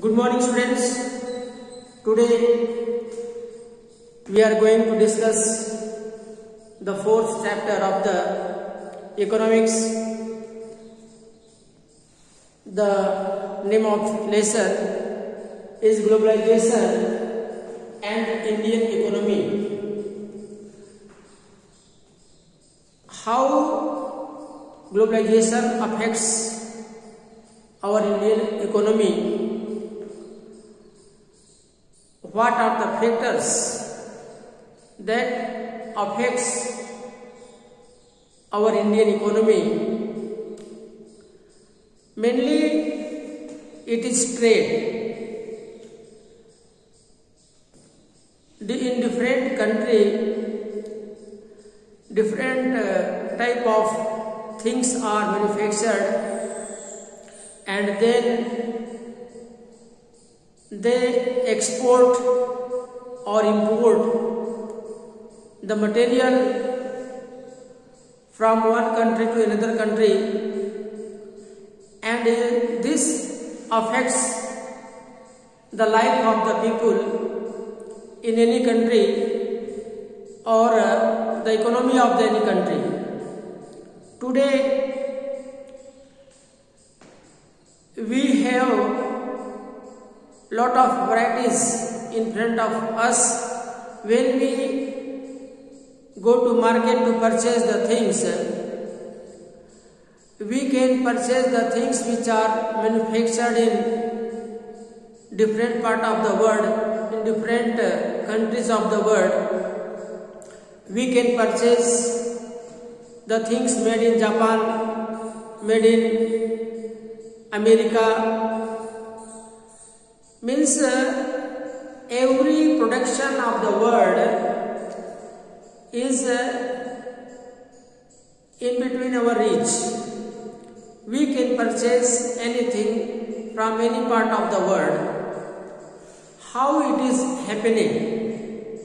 Good morning, students. Today we are going to discuss the fourth chapter of the economics. The name of lesson is globalization and Indian economy. How globalization affects our Indian economy? What are the factors that affects our Indian economy? Mainly it is trade. In different country, different type of things are manufactured, and then they export or import the material from one country to another country, and this affects the life of the people in any country or the economy of any country. Today we have lot of varieties in front of us. When we go to market to purchase the things, we can purchase the things which are manufactured in different part of the world, in different countries of the world. We can purchase the things made in Japan, made in America. Means every production of the world is in between our reach. We can purchase anything from any part of the world. How it is happening?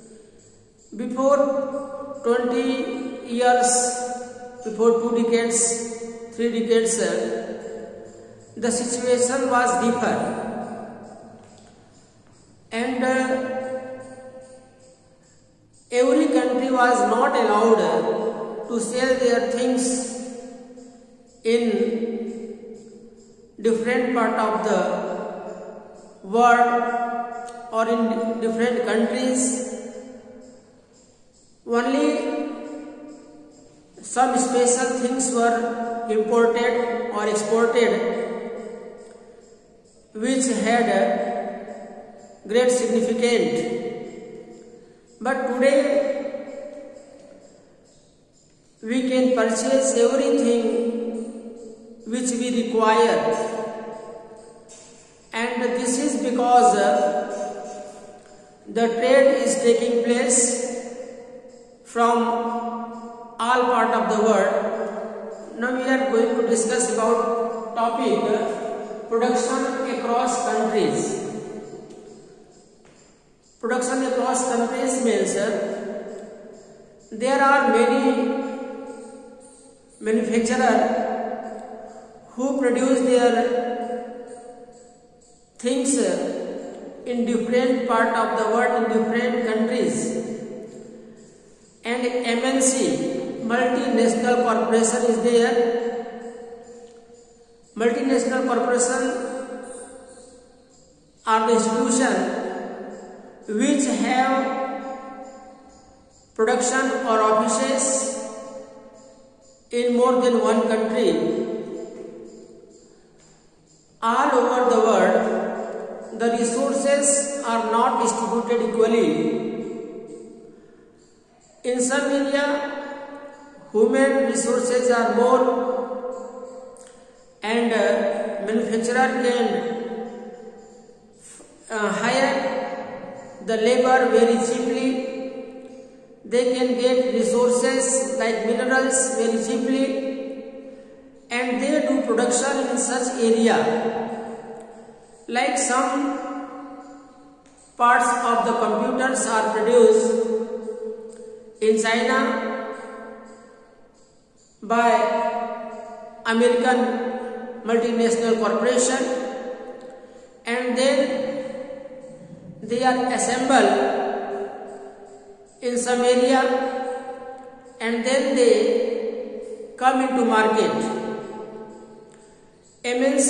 Before 20 years, before 2 decades, 3 decades, the situation was different. And every country was not allowed to sell their things in different part of the world or in different countries. Only some special things were imported or exported which had great significance. But today we can purchase everything which we require, and this is because the trade is taking place from all part of the world. Now we are going to discuss about topic production across countries. Production across countries means there are many manufacturers who produce their things in different part of the world, in different countries, and MNC, multinational corporation, is there. Multinational corporation are the institution which have production or offices in more than one country. All over the world, the resources are not distributed equally. In some area, human resources are more, and manufacturer can hire the labor very cheaply. They can get resources like minerals very cheaply, and they do production in such area. Like some parts of the computers are produced in China by American multinational corporation, and they are assembled in some area and then they come into market. MNC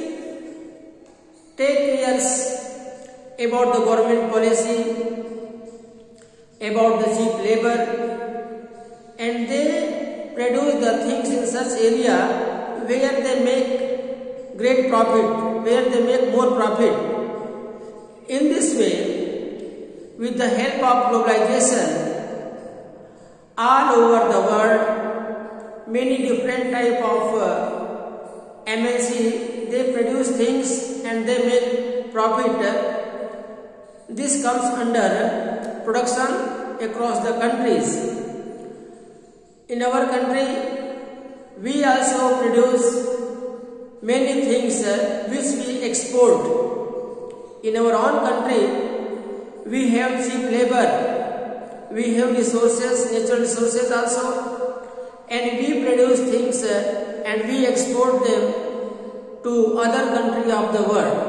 take cares about the government policy, about the cheap labor, and they produce the things in such area where they make great profit, where they make more profit. In this way, with the help of globalization, all over the world, many different type of MNC, they produce things and they make profit. This comes under production across the countries. In our country, we also produce many things which we export. In our own country, we have cheap labor, we have resources, natural resources also, and we produce things and we export them to other countries of the world.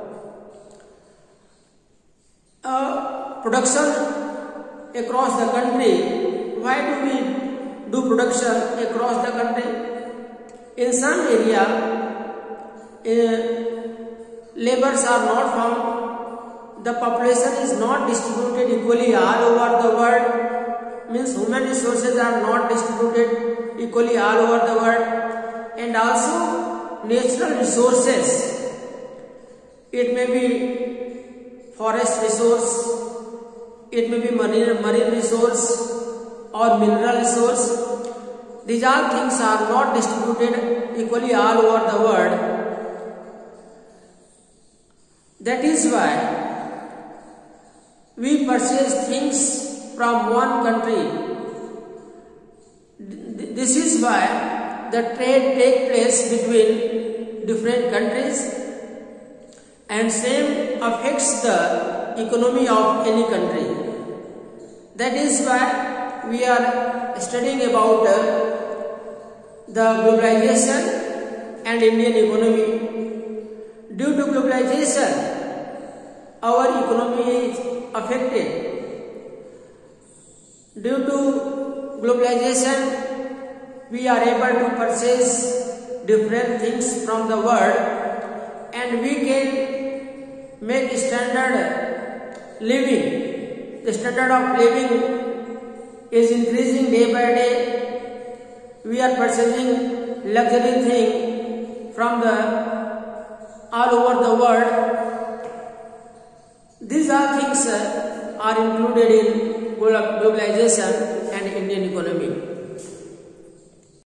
Production across the country. Why do we do production across the country? In some area, labors are not found. The population is not distributed equally all over the world. Means human resources are not distributed equally all over the world. And also natural resources. It may be forest resource, it may be marine resource or mineral resource. These all things are not distributed equally all over the world. That is why we purchase things from one country. This is why the trade takes place between different countries, and same affects the economy of any country. That is why we are studying about the globalization and Indian economy. Due to globalization, our economy is affected. Due to globalization, we are able to purchase different things from the world, and we can make standard living. The standard of living is increasing day by day. We are purchasing luxury thing from the all over the world. These are things are included in globalization and Indian economy.